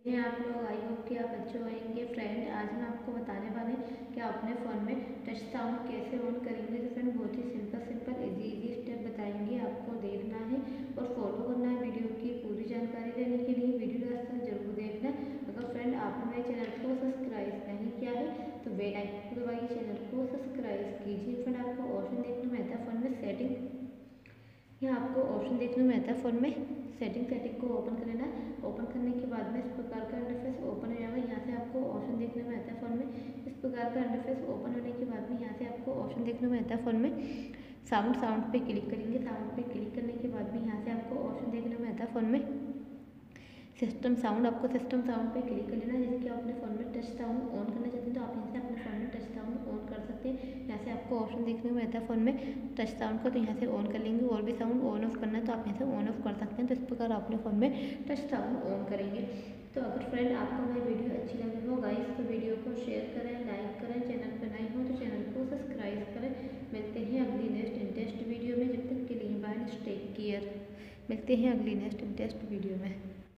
हैं आप लोग। आई होप कि आप अच्छे होंगे। फ्रेंड, आज हम आपको बताने वाले हैं कि आप अपने फ़ोन में टच साउंड कैसे ऑन करेंगे। तो फ्रेंड, बहुत ही सिंपल इजी स्टेप बताएंगे, आपको देखना है और फॉलो करना है। वीडियो की पूरी जानकारी लेने के लिए वीडियो लास्ट तक जरूर देखना। अगर फ्रेंड आपने मेरे चैनल को सब्सक्राइब नहीं किया है तो बेल आइकन को दबाइए, चैनल को सब्सक्राइब कीजिए। फ्रेंड, आपको ऑप्शन देखने में आता है फ़ोन में सेटिंग, यहाँ आपको ऑप्शन देखने में आता है फ़ोन में सेटिंग को ओपन कर लेना। ओपन करने के बाद में इस प्रकार का इंटरफेस ओपन हो जाएगा। यहाँ से आपको ऑप्शन देखने में आता है फ़ोन में इस प्रकार का इंटरफेस ओपन होने के बाद में यहाँ से आपको ऑप्शन देखने में आता है फ़ोन में साउंड पे क्लिक करेंगे। साउंड पे क्लिक करने के बाद में यहाँ से आपको ऑप्शन देखने में आता है फ़ोन में सिस्टम साउंड। आपको सिस्टम साउंड पे क्लिक कर लेना। जैसे कि आप अपने फ़ोन में टच साउंड ऑन करना चाहते हैं तो आप यहाँ से अपने फ़ोन में टच साउंड ऑन कर सकते हैं। यहाँ से आपको ऑप्शन देखने में आता है फ़ोन में टच साउंड का, तो यहाँ से ऑन कर लेंगे। और भी साउंड ऑन ऑफ करना है तो आप यहाँ से ऑन ऑफ कर सकते हैं। तो इस प्रकार आप अपने फ़ोन में टच साउंड ऑन करेंगे। तो अगर फ्रेंड आपको मेरी वीडियो अच्छी लगी हो गाइस तो वीडियो को शेयर करें, लाइक करें, चैनल पर नए हो तो चैनल को सब्सक्राइब करें। मिलते हैं अगली नेक्स्ट इंटरेस्ट वीडियो में। जब तक के लिए बाय, टेक केयर। मिलते हैं अगली नेक्स्ट इंटरेस्ट वीडियो में।